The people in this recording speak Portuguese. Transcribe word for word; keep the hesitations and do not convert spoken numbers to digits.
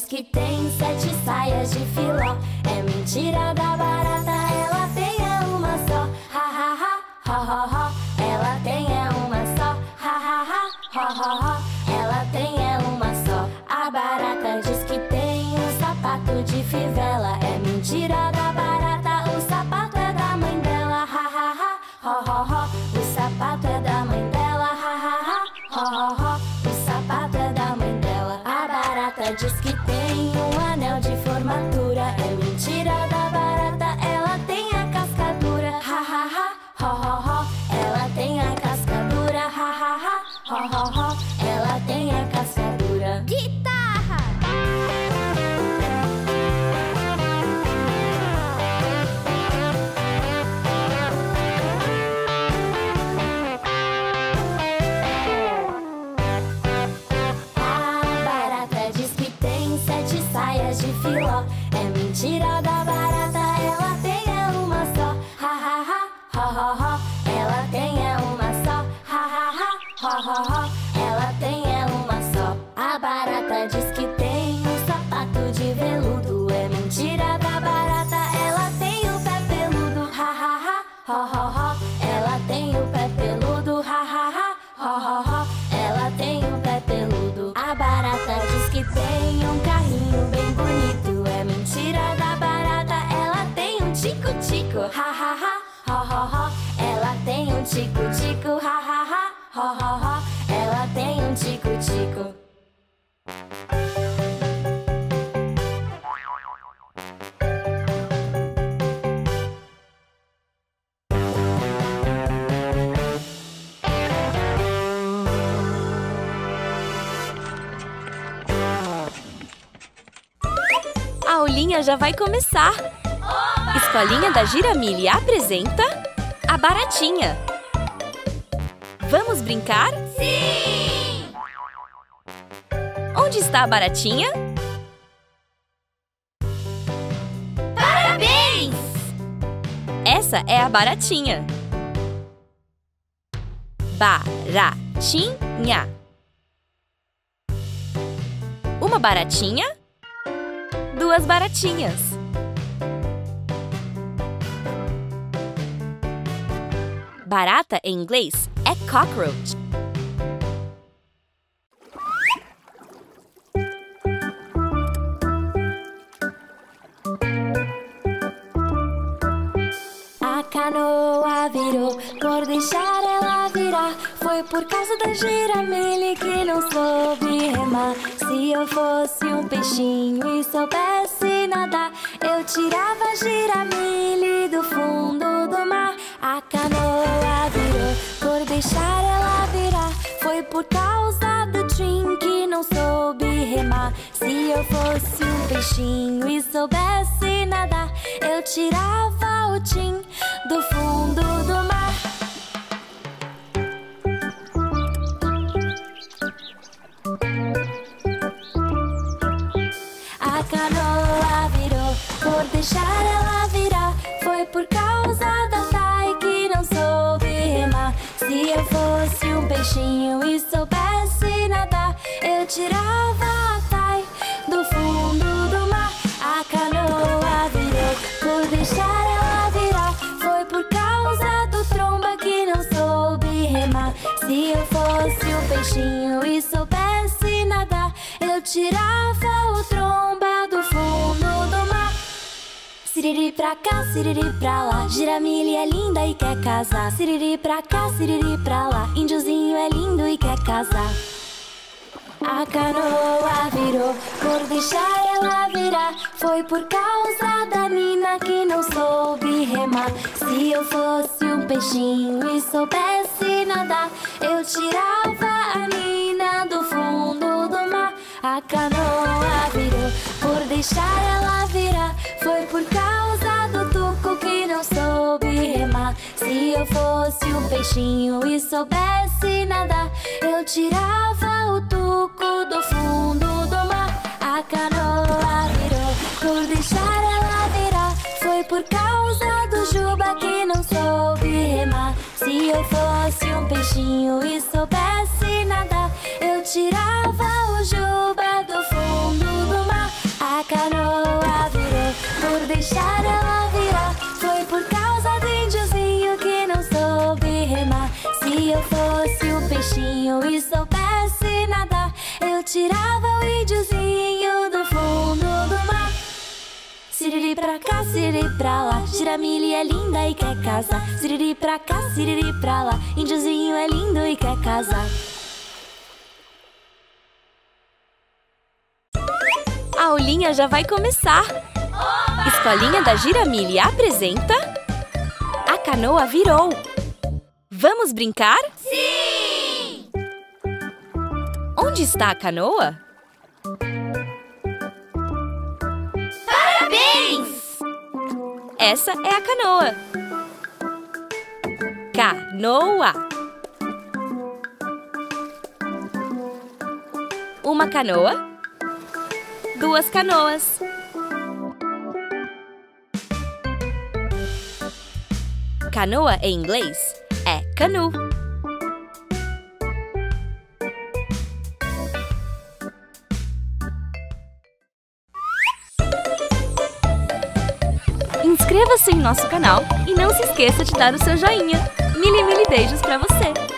que tem sete saias de filó. É mentira da barata, ela tem é uma só. Ha ha ha, ho ho ho. Ela tem é uma só. Ha ha ha, ho ho ho. Ela tem é uma só. A barata diz que tem um sapato de fivela. É mentira da barata, o sapato é da mãe dela. Ha ha ha, ho ho ho. O sapato é da mãe dela. Ha ha ha, ho ho ho. O sapato é da mãe dela. A barata diz que tem um anel de formatura. É mentira da barata, ela tem a cascadura. Ha ha ha, ho ho ho. Ela tem a cascadura. Ha ha ha, ho ho ho. Ela tem a cascadura. Guitarra! De filó. É mentira da barata, ela tem é uma só. Ha ha ha, ho ho ho. Ela tem é uma só. Ha ha ha, ho ho ho. Ela tem é uma só. A barata diz que tem um sapato de veludo. É mentira da barata, ela tem o pé peludo. Ha ha ha, ho ho ho. Ela tem o pé peludo. Ha ha ha, ho ho ho. Ela tem o pé peludo. A barata diz que tem um carrinho bem bonito. É mentira da barata, ela tem um tico-tico. Ha ha ha, ho ho ho. Ela tem um tico-tico. Ha ha ha, ho ho ho. Ela tem um tico-tico. A aulinha já vai começar! Oba! Escolinha da Giramille apresenta a Baratinha. Vamos brincar? Sim! Onde está a Baratinha? Parabéns! Essa é a Baratinha. Baratinha. Uma baratinha. Duas baratinhas. Barata em inglês é cockroach. A canoa virou, por deixar ela virar. Foi por causa da Giramille que não soube remar. Se eu fosse um peixinho e soubesse nadar, eu tirava a Giramille do fundo do mar. A canoa virou, por deixar ela virar. Foi por causa do Tim que não soube remar. Se eu fosse um peixinho e soubesse nadar, eu tirava o Tim do fundo do mar. A canoa virou, por deixar ela virar. Foi por causa da Tai que não soube remar. Se eu fosse um peixinho e soubesse nadar, eu tirava a Tai do fundo do mar. A canoa virou, por deixar ela virar. Foi por causa do Tromba que não soube remar. Se eu fosse um peixinho e soubesse nadar, eu tirava o Tromba do fundo do mar. Siriri pra cá, siriri pra lá, Giramille é linda e quer casar. Siriri pra cá, siriri pra lá, índiozinho é lindo e quer casar. A canoa virou, por deixar ela virar. Foi por causa da Nina que não soube remar. Se eu fosse um peixinho e soubesse nadar, eu tirava a Nina do fundo do mar. A canoa virou, por deixar ela virar. Foi por causa do Tuco que não soube remar. Se eu fosse um peixinho e soubesse nadar, eu tirava o Tuco do fundo do mar. A canoa virou, por deixar ela virar. Foi por causa do Juba que não soube remar. Se eu fosse um peixinho e soubesse nadar, eu tirava o Juba do fundo do mar. siriri pra lá. Giramilha é linda e quer casar. Siriri pra cá, siriri pra lá. Índiozinho é lindo e quer casar. A aulinha já vai começar! Escolinha da Giramilha apresenta... A canoa virou! Vamos brincar? Sim! Onde está a canoa? Parabéns! Essa é a canoa. Canoa. Uma canoa. Duas canoas. Canoa em inglês é canoe. Inscreva-se em nosso canal e não se esqueça de dar o seu joinha. Mil e mil beijos pra você!